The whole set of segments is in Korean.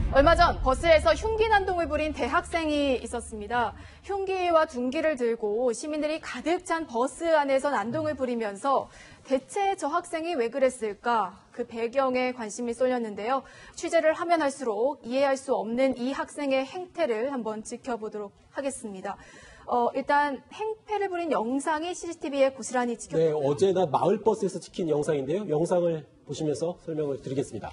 얼마 전 버스에서 흉기 난동을 부린 대학생이 있었습니다. 흉기와 둔기를 들고 시민들이 가득 찬 버스 안에서 난동을 부리면서 대체 저 학생이 왜 그랬을까? 그 배경에 관심이 쏠렸는데요. 취재를 하면 할수록 이해할 수 없는 이 학생의 행태를 한번 지켜보도록 하겠습니다. 일단 행패를 부린 영상이 CCTV에 고스란히 찍혔습니다. 네, 어제 낮 마을버스에서 찍힌 영상인데요. 영상을 보시면서 설명을 드리겠습니다.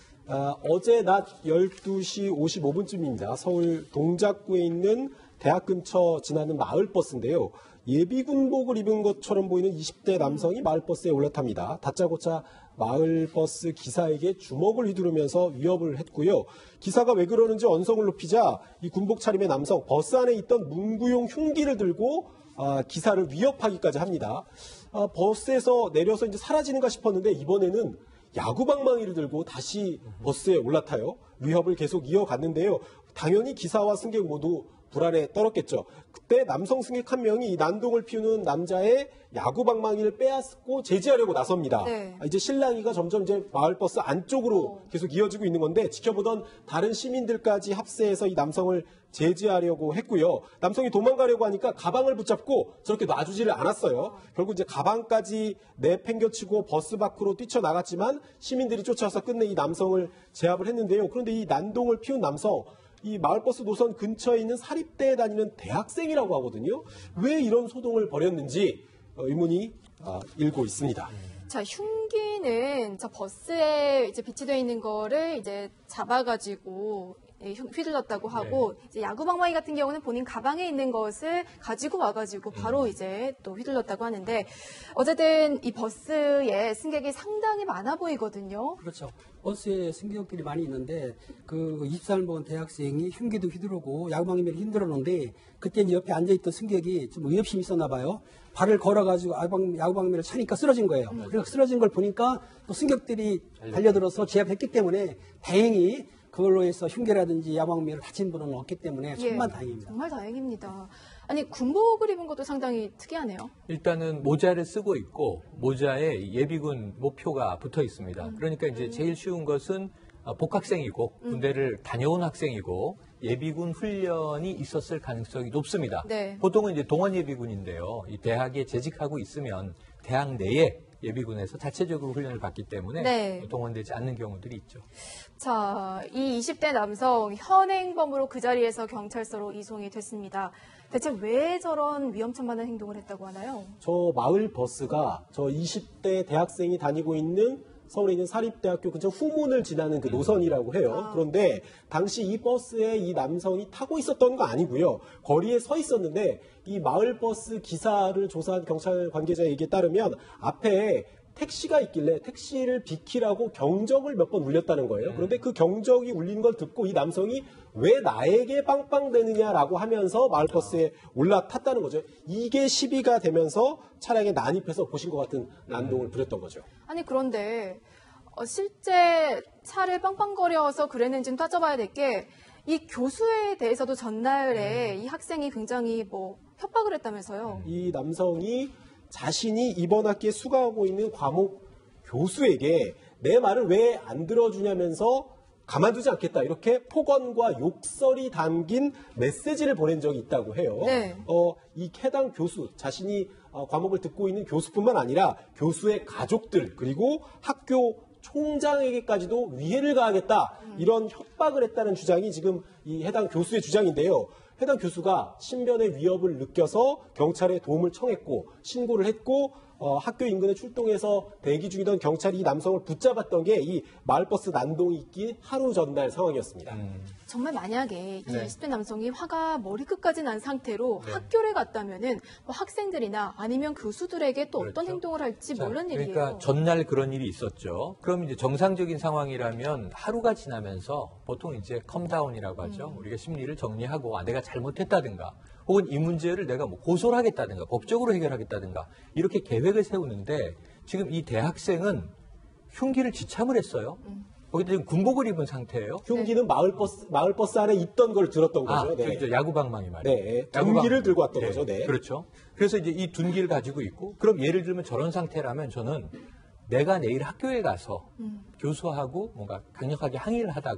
어제 낮 12시 55분쯤입니다. 서울 동작구에 있는 대학 근처 지나는 마을버스인데요. 예비군복을 입은 것처럼 보이는 20대 남성이 마을버스에 올라탑니다. 다짜고짜 마을버스 기사에게 주먹을 휘두르면서 위협을 했고요. 기사가 왜 그러는지 언성을 높이자 이 군복 차림의 남성 버스 안에 있던 문구용 흉기를 들고 기사를 위협하기까지 합니다. 버스에서 내려서 이제 사라지는가 싶었는데 이번에는 야구방망이를 들고 다시 버스에 올라타요. 위협을 계속 이어갔는데요. 당연히 기사와 승객 모두 불안에 떨었겠죠. 그때 남성 승객 한 명이 이 난동을 피우는 남자의 야구방망이를 빼앗고 제지하려고 나섭니다. 네. 이제 실랑이가 점점 이제 마을버스 안쪽으로 계속 이어지고 있는 건데 지켜보던 다른 시민들까지 합세해서 이 남성을 제지하려고 했고요. 남성이 도망가려고 하니까 가방을 붙잡고 저렇게 놔주지를 않았어요. 결국 이제 가방까지 내팽겨치고 버스 밖으로 뛰쳐나갔지만 시민들이 쫓아서 끝내 이 남성을 제압을 했는데요. 그런데 이 난동을 피운 남성 이 마을버스 노선 근처에 있는 사립대에 다니는 대학생이라고 하거든요. 왜 이런 소동을 벌였는지 의문이 일고 있습니다. 자, 흉기는 저 버스에 이제 비치되어 있는 거를 이제 잡아가지고 휘둘렀다고 하고, 네. 이제 야구방망이 같은 경우는 본인 가방에 있는 것을 가지고 와가지고 바로 이제 또 휘둘렀다고 하는데, 어쨌든 이 버스에 승객이 상당히 많아 보이거든요. 그렇죠. 버스에 승객들이 많이 있는데 그 20살 먹은 대학생이 흉기도 휘두르고 야구방망이를 흔들었는데 그때 이제 옆에 앉아있던 승객이 좀 의협심이 있었나 봐요. 발을 걸어가지고 야구방망이를 차니까 쓰러진 거예요. 그래서 쓰러진 걸 보니까 또 승객들이 달려들어서 제압했기 때문에 다행히 그걸로 해서 흉기라든지 야구방망이를 다친 분은 없기 때문에 정말 다행입니다. 정말 다행입니다. 아니, 군복을 입은 것도 상당히 특이하네요. 일단은 모자를 쓰고 있고 모자에 예비군 목표가 붙어 있습니다. 그러니까 이제 제일 쉬운 것은 복학생이고 군대를 다녀온 학생이고 예비군 훈련이 있었을 가능성이 높습니다. 네. 보통은 이제 동원 예비군인데요. 이 대학에 재직하고 있으면 대학 내에 예비군에서 자체적으로 훈련을 받기 때문에 네. 동원되지 않는 경우들이 있죠. 자, 이 20대 남성 현행범으로 그 자리에서 경찰서로 이송이 됐습니다. 대체 왜 저런 위험천만한 행동을 했다고 하나요? 저 마을버스가 저 20대 대학생이 다니고 있는 서울에 있는 사립대학교 근처 후문을 지나는 그 노선이라고 해요. 그런데 당시 이 버스에 이 남성이 타고 있었던 거 아니고요. 거리에 서 있었는데 이 마을버스 기사를 조사한 경찰 관계자 얘기에 따르면 앞에 택시가 있길래 택시를 비키라고 경적을 몇 번 울렸다는 거예요. 그런데 그 경적이 울린 걸 듣고 이 남성이 왜 나에게 빵빵대느냐라고 하면서 마을버스에 올라탔다는 거죠. 이게 시비가 되면서 차량에 난입해서 보신 것 같은 난동을 부렸던 거죠. 아니, 그런데 실제 차를 빵빵거려서 그랬는지는 따져봐야 될 게, 이 교수에 대해서도 전날에 이 학생이 굉장히 협박을 했다면서요. 이 남성이 자신이 이번 학기에 수강하고 있는 과목 교수에게 내 말을 왜 안 들어주냐면서 가만두지 않겠다 이렇게 폭언과 욕설이 담긴 메시지를 보낸 적이 있다고 해요. 네. 이 해당 교수 자신이 과목을 듣고 있는 교수뿐만 아니라 교수의 가족들 그리고 학교 총장에게까지도 위해를 가하겠다 이런 협박을 했다는 주장이 지금 이 해당 교수의 주장인데요. 해당 교수가 신변의 위협을 느껴서 경찰에 도움을 청했고 신고를 했고 학교 인근에 출동해서 대기 중이던 경찰이 이 남성을 붙잡았던 게 이 마을버스 난동이 있긴 하루 전날 상황이었습니다. 정말 만약에 이 네. 20대 남성이 화가 머리끝까지 난 상태로 학교를 갔다면은 학생들이나 아니면 교수들에게 또 어떤 그렇죠. 행동을 할지 자, 모르는 일이에요. 그러니까 전날 그런 일이 있었죠. 그럼 이제 정상적인 상황이라면 하루가 지나면서 보통 이제 컴다운이라고 하죠. 우리가 심리를 정리하고 내가 잘못했다든가 혹은 이 문제를 내가 고소를 하겠다든가 법적으로 해결하겠다든가 이렇게 계획을 세우는데 지금 이 대학생은 흉기를 지참을 했어요. 거기다 지금 군복을 입은 상태예요. 흉기는 마을버스 안에 있던 걸 들었던 거죠. 네. 저기 야구방망이 말이에요. 네. 둔기를 들고 왔던 거죠. 네. 그렇죠. 그래서 이제 이 둔기를 가지고 있고, 그럼 예를 들면 저런 상태라면 저는 내가 내일 학교에 가서 교수하고 뭔가 강력하게 항의를 하다가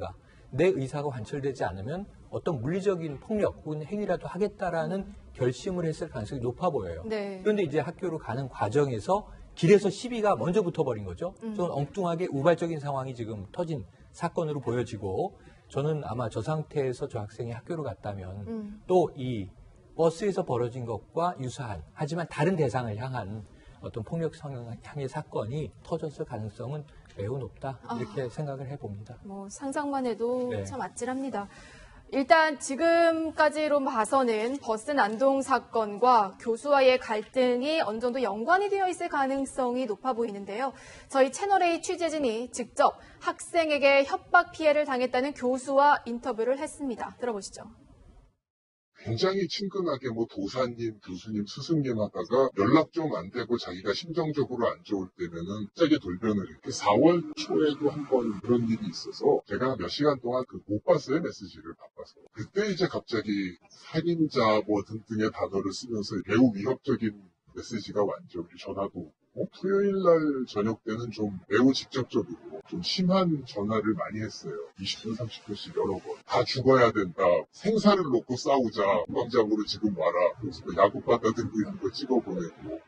내 의사가 관철되지 않으면 어떤 물리적인 폭력 혹은 행위라도 하겠다라는 결심을 했을 가능성이 높아 보여요. 네. 그런데 이제 학교로 가는 과정에서 길에서 시비가 먼저 붙어버린 거죠. 좀 엉뚱하게 우발적인 상황이 지금 터진 사건으로 보여지고 저는 아마 저 상태에서 저 학생이 학교로 갔다면 또 이 버스에서 벌어진 것과 유사한 하지만 다른 대상을 향한 어떤 폭력 성향의 사건이 터졌을 가능성은 매우 높다 이렇게 생각을 해봅니다. 뭐 상상만 해도 네. 참 아찔합니다. 일단 지금까지로 봐서는 버스 난동 사건과 교수와의 갈등이 어느 정도 연관이 되어 있을 가능성이 높아 보이는데요. 저희 채널A 취재진이 직접 학생에게 협박 피해를 당했다는 교수와 인터뷰를 했습니다. 들어보시죠. 굉장히 친근하게 뭐 도사님, 교수님, 스승님 하다가 연락 좀 안 되고 자기가 심정적으로 안 좋을 때면은 갑자기 돌변을 이렇게 4월 초에도 한 번 그런 일이 있어서 제가 몇 시간 동안 못 봤어요, 메시지를 바빠서. 그때 이제 갑자기 살인자 뭐 등등의 단어를 쓰면서 매우 위협적인 메시지가 왔죠. 우리 전화도 오고 토요일 날 저녁 때는 좀 매우 직접적이고 좀 심한 전화를 많이 했어요. 20분, 30분씩 여러 번. 다 죽어야 된다. 생사를 놓고 싸우자. 공방장으로 지금 와라. 그래서 야구 받아 들고 있는 거 찍어보내고.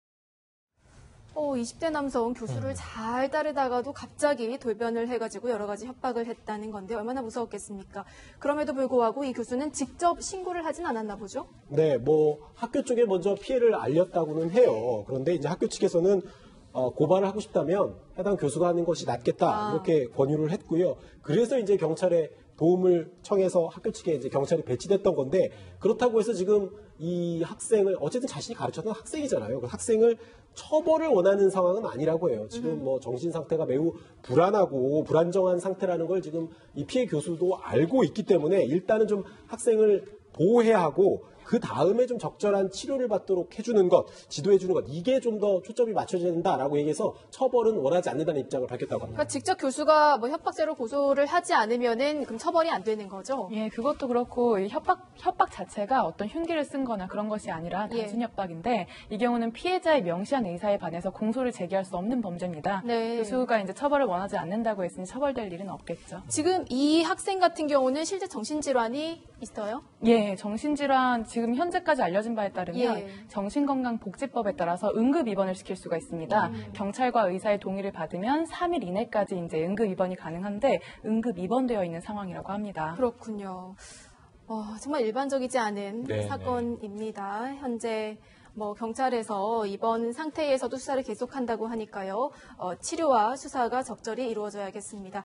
20대 남성 교수를 잘 따르다가도 갑자기 돌변을 해가지고 여러 가지 협박을 했다는 건데 얼마나 무서웠겠습니까? 그럼에도 불구하고 이 교수는 직접 신고를 하진 않았나 보죠? 네, 뭐 학교 쪽에 먼저 피해를 알렸다고는 해요. 그런데 이제 학교 측에서는 고발을 하고 싶다면 해당 교수가 하는 것이 낫겠다 이렇게 권유를 했고요. 그래서 이제 경찰에 도움을 청해서 학교 측에 이제 경찰이 배치됐던 건데 그렇다고 해서 지금 이 학생을 어쨌든 자신이 가르쳤던 학생이잖아요. 그 학생을 처벌을 원하는 상황은 아니라고 해요. 지금 뭐 정신 상태가 매우 불안하고 불안정한 상태라는 걸 지금 이 피해 교수도 알고 있기 때문에 일단은 좀 학생을 보호해야 하고 그 다음에 좀 적절한 치료를 받도록 해주는 것, 지도해주는 것 이게 좀 더 초점이 맞춰져야 된다라고 얘기해서 처벌은 원하지 않는다는 입장을 밝혔다고 합니다. 그러니까 직접 교수가 뭐 협박죄로 고소를 하지 않으면은 그럼 처벌이 안 되는 거죠? 예, 그것도 그렇고 이 협박 자체가 어떤 흉기를 쓴 거나 그런 것이 아니라 단순 협박인데 이 경우는 피해자의 명시한 의사에 반해서 공소를 제기할 수 없는 범죄입니다. 네. 교수가 이제 처벌을 원하지 않는다고 했으니 처벌될 일은 없겠죠. 지금 이 학생 같은 경우는 실제 정신질환이 있어요? 예, 정신질환 지금 현재까지 알려진 바에 따르면 예. 정신건강복지법에 따라서 응급 입원을 시킬 수가 있습니다. 경찰과 의사의 동의를 받으면 3일 이내까지 이제 응급 입원이 가능한데 응급 입원되어 있는 상황이라고 합니다. 그렇군요. 정말 일반적이지 않은 네, 사건입니다. 현재 뭐 경찰에서 이번 상태에서도 수사를 계속한다고 하니까요. 치료와 수사가 적절히 이루어져야겠습니다.